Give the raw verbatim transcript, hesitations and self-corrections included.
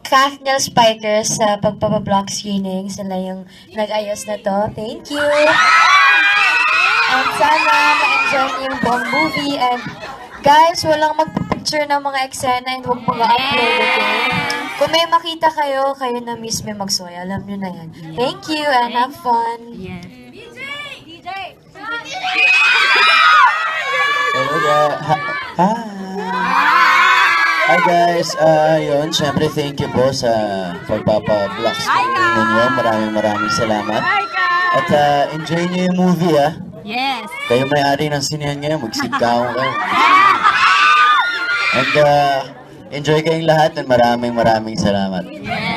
Kathniel Spikers sa pagpapablock screening. Sila yung nag-ayos na to. Thank you! And sana ma-enjoy niyo yung buong movie. And guys, walang magpipicture ng mga eksena and huwag mga upload, okay? Kung may makita kayo, kayo na mismo magsoy. Alam nyo na yan. Thank you and have fun! Yes. D J! D J! Hello guys. Hi. Hi guys. Uh, yun, syempre thank you po sa pagpapa-block screening ninyo. Maraming maraming salamat. At uh, enjoy niyo yung movie ah. Yes. Kayo may-ari ng sinehan ngayon, magsigkaw kayo. And uh, enjoy kayong lahat and maraming maraming salamat. Yes.